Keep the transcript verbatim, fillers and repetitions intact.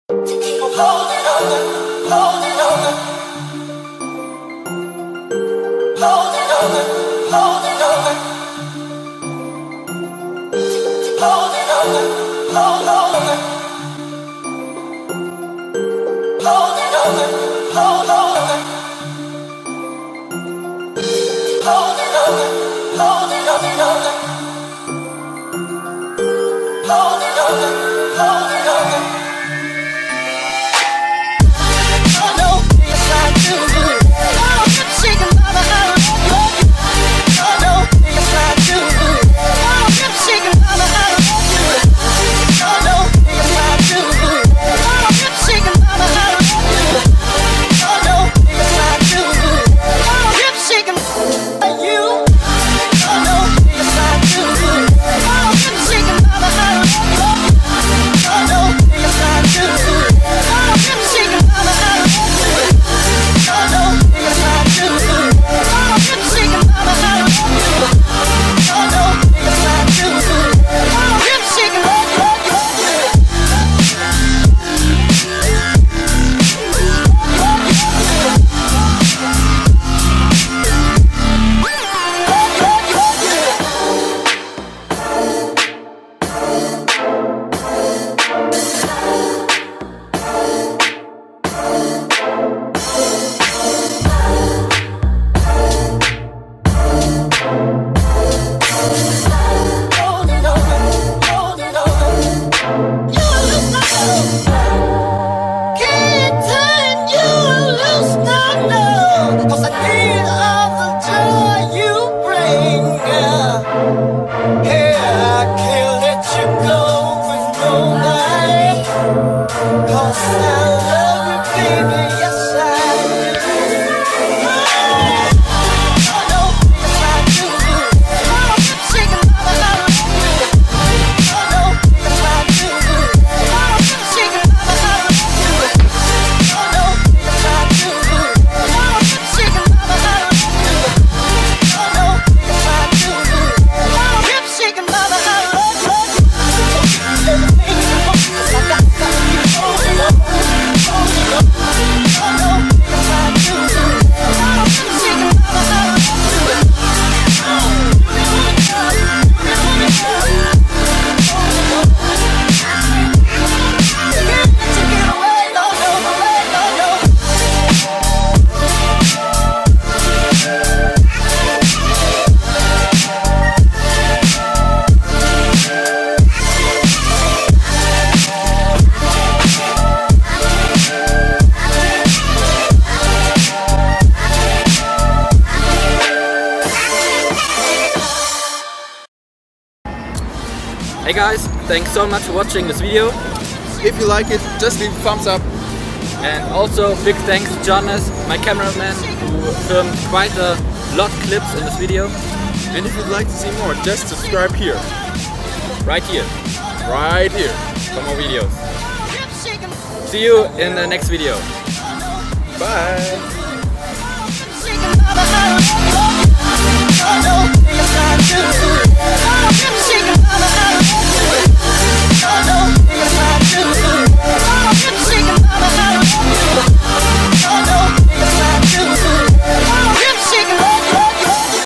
Hey guys, thanks so much for watching this video. If you like it, just leave a thumbs up. And also big thanks to Jonas, my cameraman, who filmed quite a lot of clips in this video. And if you'd like to see more, just subscribe here. Right here. Right here. For more videos. See you in the next video. Bye.